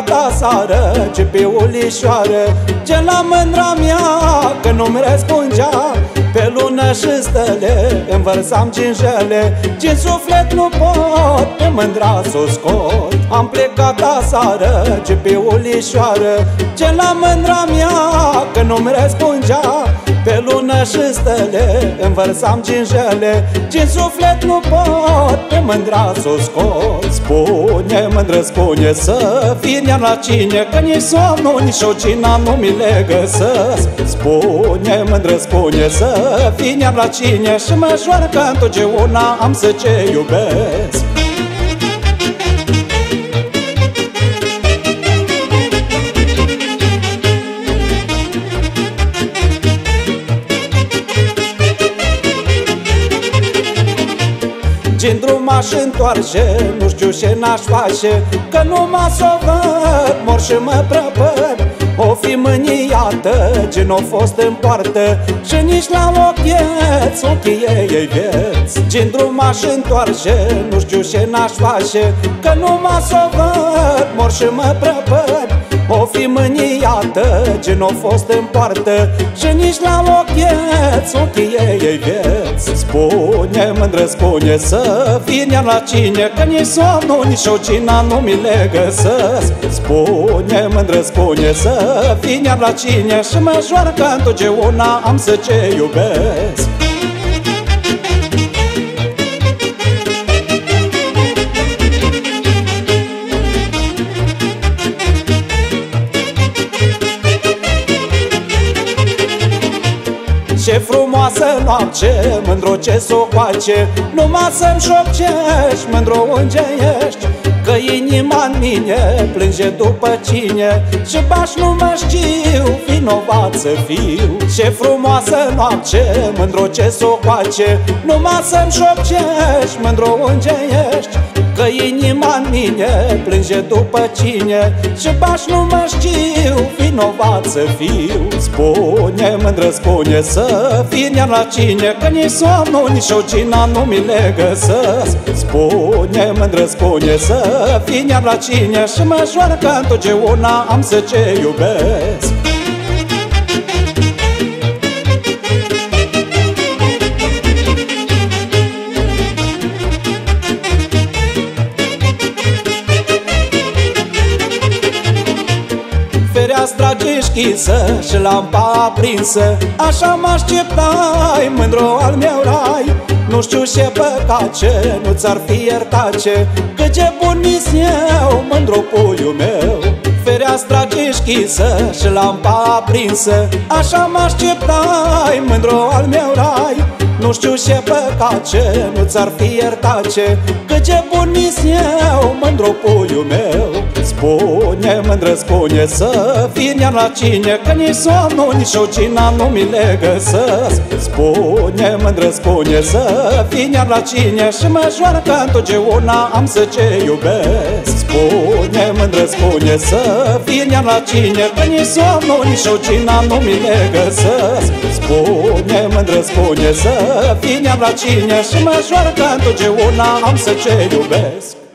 plecat aseară, ce pe ulișoară, ce la mândra mea că nu-mi răspundea. Pe lună și stele îmi vărsam cinjele, ce-n suflet nu pot pe mândra s-o scot. Am plecat aseară, ce pe ulișoară, ce la mândra mea că nu-mi răspundea. Pe lună și stele îmi vărsam cinjele, ce-n suflet nu pot pe mândra s-o scot. Spune, mândră, spune, să fii nea la cine, că nici somnul, nici o cina nu mi le găsesc. Spune, mândră, spune, să fii nea la cine și mă joarcă întotdeauna am să ce iubesc. Din drum m-aș întoarce, nu știu ce n-aș face, că numai s-o văd, mor și mă prăpăd. O fi mâniată, ce n-o fost în poartă, și nici la ochieț, ochii ei vieți. Din drum m-aș întoarce, nu știu ce n-aș face, că numai s-o văd, mor și mă prăpăd. O fi mâniată, ce n-o fost în poartă, și nici la ochieț, ochii ei vieți. Spune, mândră, spune, să fii nea la cine, că nici somnul, nici o cina nu mi le găsesc. Spune, mândră, spune, să fii nea la cine și mă joarcă întotdeauna am să ce iubesc. Ce frumoasă noapte, mândro, ce s-o face, numai să-mi șopcești, mândro, unde ești. Că inima-n mine plânge după cine, și baș nu mă știu, vinovat să fiu. Ce frumoasă noapte, mândro, ce s-o face, numai să-mi șopcești, mândro, unde ești. Că inima-n mine plânge după cine, și baș nu mă știu, vinovat să fiu. Spune, mândră, spune, să fii nea la cine, că nici somnul, nici o cina nu mi le găsesc. Spune, mândră, spune, să fii nea la cine și mă joarcă întotdeauna am să ce iubesc. Fereastra deschisă și lampa aprinsă, așa mă așteptai, mândro, al meu rai. Nu știu ce păcace, nu ți-ar fi iertace, că ce bun mi-s eu, mândro, puiul meu. Fereastra deschisă și lampa aprinsă, așa mă așteptai, mândro, al meu rai. Nu știu ce păcace, nu ți-ar fi iertace, că ce bun mi-s eu, mândro, puiul meu. Spune, mândră, spune, să fii nea la cine, că nici somnul, nici o cina nu mi le găsesc. Spune, mândră, spune, să fii nea la cine și mă joarcă întotdeauna am să ce iubesc. Spune, mândră, spune, să fii nea la cine, că nici somnul, nici o cina nu mi le găsesc. Spune, mândră, spune, să fii nea la cine și mă joarcă întotdeauna am să ce iubesc.